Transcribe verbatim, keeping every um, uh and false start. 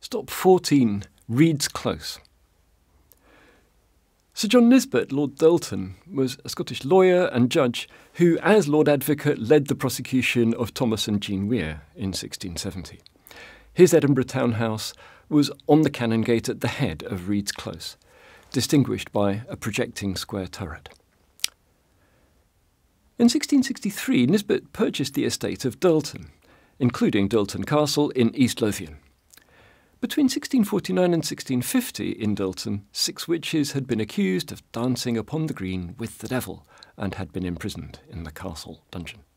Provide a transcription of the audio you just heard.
Stop fourteen, Reid's Close. Sir John Nisbet, Lord Doulton, was a Scottish lawyer and judge who, as Lord Advocate, led the prosecution of Thomas and Jean Weir in sixteen seventy. His Edinburgh townhouse was on the Cannon Gate at the head of Reid's Close, distinguished by a projecting square turret. In sixteen sixty-three, Nisbet purchased the estate of Doulton, including Doulton Castle in East Lothian. Between sixteen forty-nine and sixteen fifty in Doulton, six witches had been accused of dancing upon the green with the devil and had been imprisoned in the castle dungeon.